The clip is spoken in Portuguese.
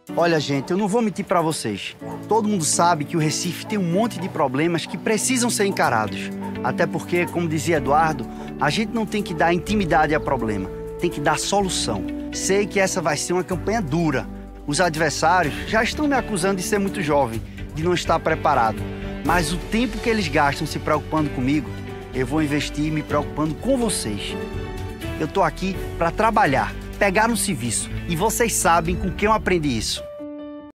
Olha, gente, eu não vou mentir pra vocês. Todo mundo sabe que o Recife tem um monte de problemas que precisam ser encarados. Até porque, como dizia Eduardo, a gente não tem que dar intimidade a problema, tem que dar solução. Sei que essa vai ser uma campanha dura. Os adversários já estão me acusando de ser muito jovem, de não estar preparado. Mas o tempo que eles gastam se preocupando comigo, eu vou investir me preocupando com vocês. Eu tô aqui para trabalhar, pegar no serviço. E vocês sabem com quem eu aprendi isso.